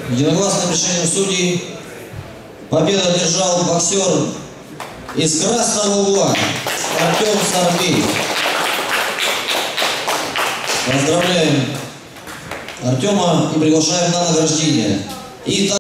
Единогласным решением судей победу одержал боксер из красного угла Артем Сарбиев. Поздравляем Артема и приглашаем на награждение.